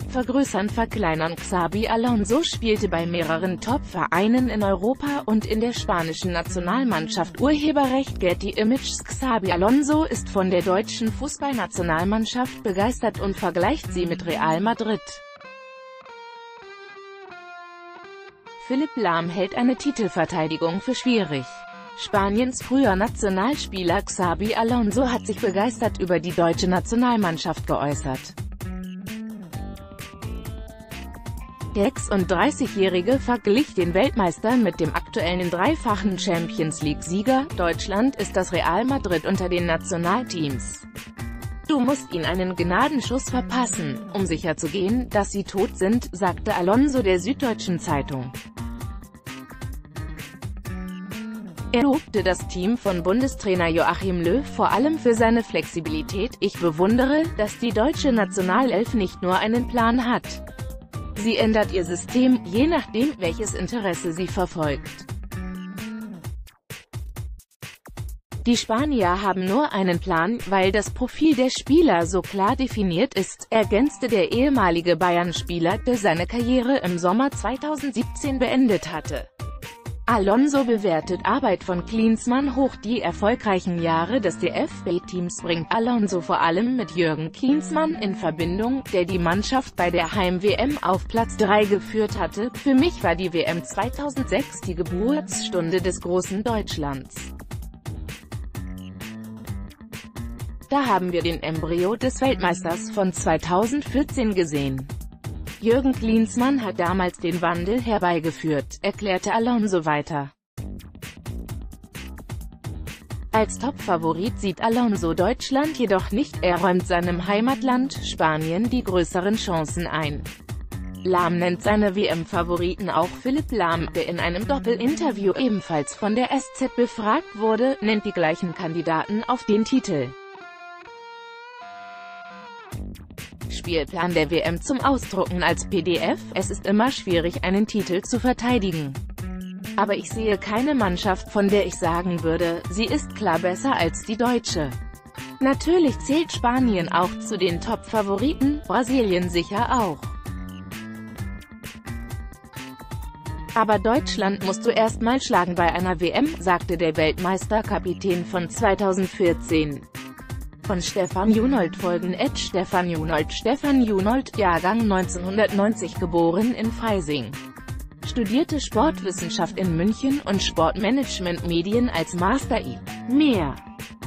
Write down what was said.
vergrößern verkleinern. Xabi Alonso spielte bei mehreren Top-Vereinen in Europa und in der spanischen Nationalmannschaft. Urheberrecht Getty Images. Xabi Alonso ist von der deutschen Fußballnationalmannschaft begeistert und vergleicht sie mit Real Madrid. Philipp Lahm hält eine Titelverteidigung für schwierig. Spaniens früher Nationalspieler Xabi Alonso hat sich begeistert über die deutsche Nationalmannschaft geäußert. Der 36-Jährige verglich den Weltmeister mit dem aktuellen dreifachen Champions-League-Sieger. Deutschland ist das Real Madrid unter den Nationalteams. Du musst ihnen einen Gnadenschuss verpassen, um sicherzugehen, dass sie tot sind, sagte Alonso der Süddeutschen Zeitung. Er lobte das Team von Bundestrainer Joachim Löw vor allem für seine Flexibilität. Ich bewundere, dass die deutsche Nationalelf nicht nur einen Plan hat. Sie ändert ihr System, je nachdem, welches Interesse sie verfolgt. Die Spanier haben nur einen Plan, weil das Profil der Spieler so klar definiert ist, ergänzte der ehemalige Bayern-Spieler, der seine Karriere im Sommer 2017 beendet hatte. Alonso bewertet Arbeit von Klinsmann hoch. Die erfolgreichen Jahre des DFB-Teams bringt Alonso vor allem mit Jürgen Klinsmann in Verbindung, der die Mannschaft bei der Heim-WM auf Platz 3 geführt hatte. Für mich war die WM 2006 die Geburtsstunde des großen Deutschlands. Da haben wir den Embryo des Weltmeisters von 2014 gesehen. Jürgen Klinsmann hat damals den Wandel herbeigeführt, erklärte Alonso weiter. Als Topfavorit sieht Alonso Deutschland jedoch nicht, er räumt seinem Heimatland, Spanien, die größeren Chancen ein. Lahm nennt seine WM-Favoriten auch. Philipp Lahm, der in einem Doppelinterview ebenfalls von der SZ befragt wurde, nennt die gleichen Kandidaten auf den Titel. Spielplan der WM zum Ausdrucken als PDF. Es ist immer schwierig, einen Titel zu verteidigen. Aber ich sehe keine Mannschaft, von der ich sagen würde, sie ist klar besser als die deutsche. Natürlich zählt Spanien auch zu den Top-Favoriten, Brasilien sicher auch. Aber Deutschland musst du erstmal schlagen bei einer WM, sagte der Weltmeisterkapitän von 2014. Von Stefan Junold folgen @Stefan Junold. Stefan Junold, Jahrgang 1990, geboren in Freising. Studierte Sportwissenschaft in München und Sportmanagement Medien als Master. Mehr